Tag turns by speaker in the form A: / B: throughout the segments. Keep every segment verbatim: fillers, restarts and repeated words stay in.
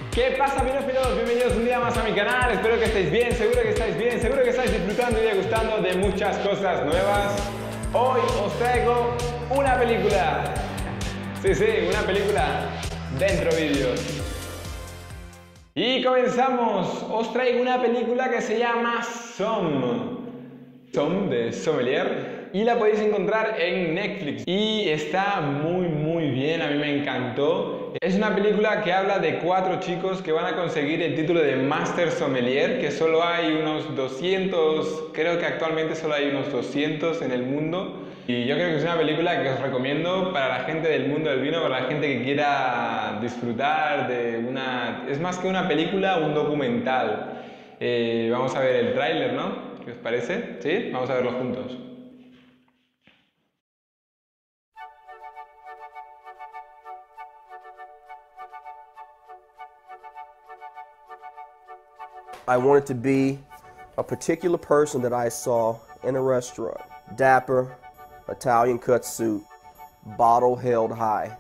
A: ¿Qué pasa, binófilos? Bienvenidos un día más a mi canal. Espero que estéis bien, seguro que estáis bien, seguro que estáis disfrutando y degustando de muchas cosas nuevas. Hoy os traigo una película. Sí, sí, una película dentro vídeos. Y comenzamos. Os traigo una película que se llama Somme. Somme de Sommelier. Y la podéis encontrar en Netflix. Y está muy, muy bien. A mí me encantó. Es una película que habla de cuatro chicos que van a conseguir el título de Master Sommelier, que solo hay unos doscientos, creo que actualmente solo hay unos doscientos en el mundo. Y yo creo que es una película que os recomiendo para la gente del mundo del vino, para la gente que quiera disfrutar de una... Es más que una película, un documental. Eh, vamos a ver el tráiler, ¿no? ¿Qué os parece? ¿Sí? Vamos a verlo juntos.
B: I wanted to be a particular person that I saw in a restaurant. Dapper, Italian cut suit, bottle held high.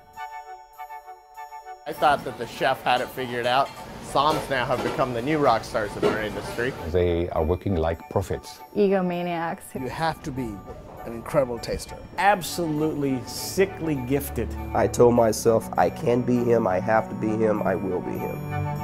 C: I thought that the chef had it figured out. Somms now have become the new rock stars in our industry.
D: They are working like prophets.
E: Egomaniacs.
F: You have to be an incredible taster.
G: Absolutely sickly gifted.
B: I told myself, I can be him, I have to be him, I will be him.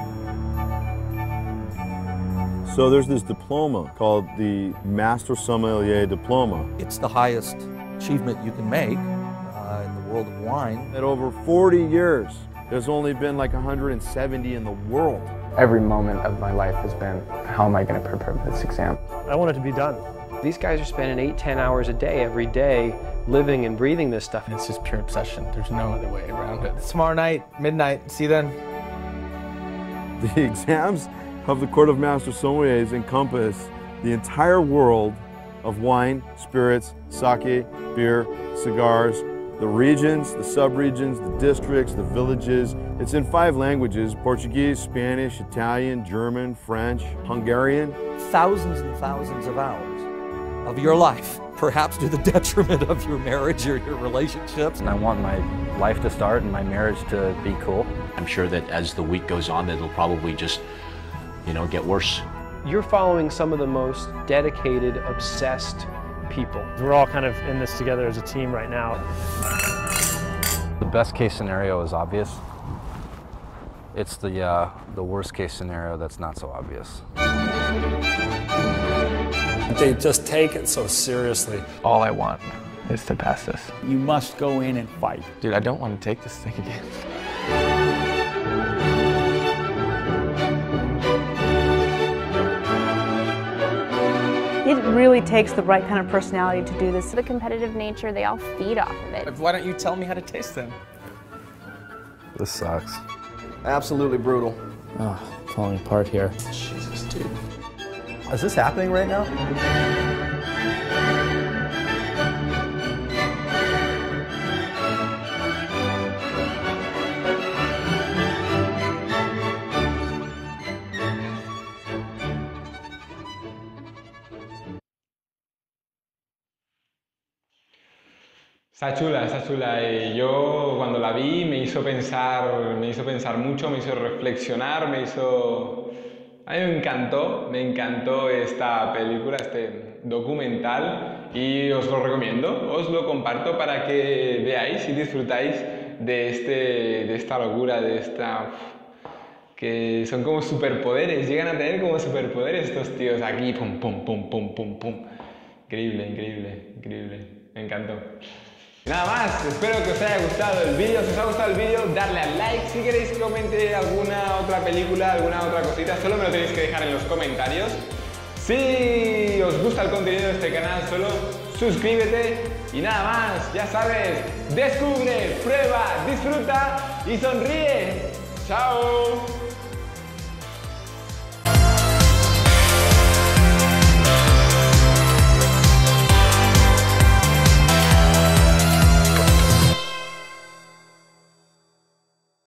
H: So there's this diploma called the Master Sommelier Diploma.
I: It's the highest achievement you can make uh, in the world of wine.
H: At over forty years, there's only been like one hundred seventy in the world.
J: Every moment of my life has been, how am I going to prepare for this exam?
K: I want it to be done.
L: These guys are spending eight, ten hours a day every day living and breathing this stuff.
M: It's just pure obsession. There's no other way around it.
N: Tomorrow night, midnight. See you then.
H: The exams of the Court of Master Sommeliers encompass the entire world of wine, spirits, sake, beer, cigars, the regions, the sub-regions, the districts, the villages. It's in five languages: Portuguese, Spanish, Italian, German, French, Hungarian.
I: Thousands and thousands of hours of your life, perhaps to the detriment of your marriage or your relationships.
O: And I want my life to start and my marriage to be cool.
P: I'm sure that as the week goes on, that it'll probably just, you know, get worse.
L: You're following some of the most dedicated, obsessed people.
K: We're all kind of in this together as a team right now.
O: The best case scenario is obvious. It's the, uh, the worst case scenario that's not so obvious.
Q: They just take it so seriously.
M: All I want is to pass this.
G: You must go in and fight.
M: Dude, I don't want to take this thing again.
E: It really takes the right kind of personality to do this.
R: The competitive nature, they all feed off of it.
M: Why don't you tell me how to taste them?
O: This sucks.
B: Absolutely brutal.
M: Oh, falling apart here.
B: Jesus, dude.
I: Is this happening right now?
A: Está chula, está chula. Y yo cuando la vi me hizo pensar, me hizo pensar mucho, me hizo reflexionar, me hizo... A mí me encantó, me encantó esta película, este documental, y os lo recomiendo, os lo comparto para que veáis y disfrutáis de, este, de esta locura, de esta... que son como superpoderes, llegan a tener como superpoderes estos tíos aquí, pum, pum, pum, pum, pum, pum. Increíble, increíble, increíble, me encantó. Nada más, espero que os haya gustado el vídeo. Si os ha gustado el vídeo, darle al like. Si queréis que comente alguna otra película, alguna otra cosita, solo me lo tenéis que dejar en los comentarios. Si os gusta el contenido de este canal, solo suscríbete. Y nada más, ya sabes, descubre, prueba, disfruta y sonríe. ¡Chao!